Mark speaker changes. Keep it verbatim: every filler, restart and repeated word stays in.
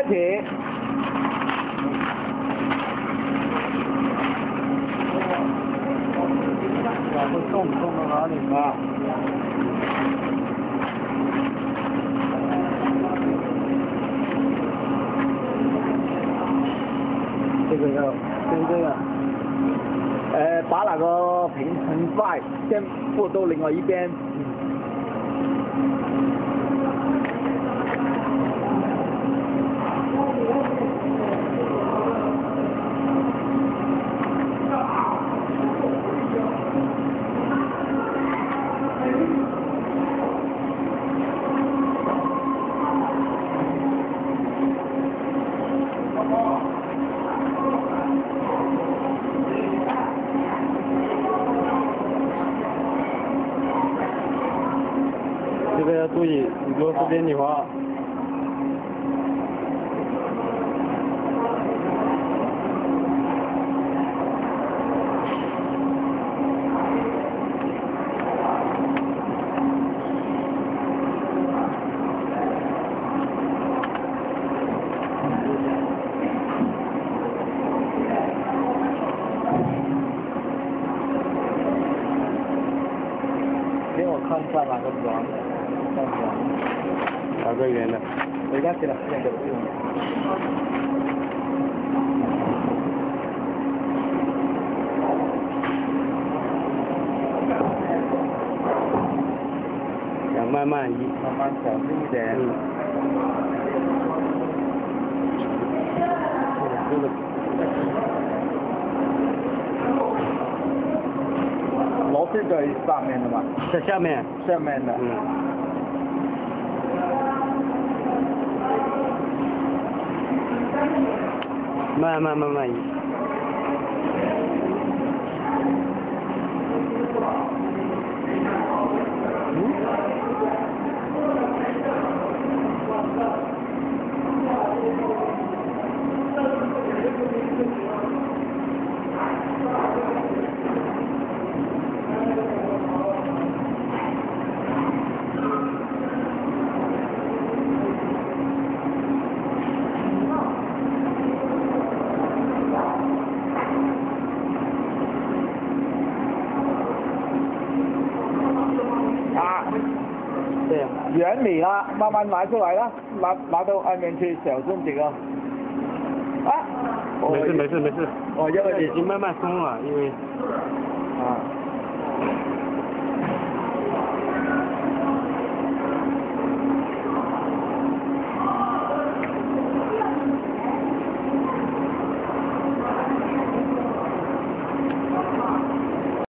Speaker 1: 题。会动动到哪里啊？这个要先这样，呃，把那个平衡块先拨到另外一边。
Speaker 2: 这个要注意，螺丝边的话，
Speaker 1: 给我看一下哪个圆的。
Speaker 2: 哪个圆的？
Speaker 1: 没关系了，这个不用。
Speaker 2: 要慢慢移，
Speaker 1: 慢慢小心一点。
Speaker 2: 嗯。这个
Speaker 1: 螺丝在上面的嘛？
Speaker 2: 在下面。
Speaker 1: 下面的。
Speaker 2: 嗯。慢慢慢慢移。
Speaker 1: 啊，
Speaker 2: 对呀。
Speaker 1: 原理啦，慢慢拿出来啦，拿拿到外面去，小心这个。啊。
Speaker 2: 没事没事没事。
Speaker 1: 哦，因为
Speaker 2: 已经慢慢松了，因为。
Speaker 1: 啊。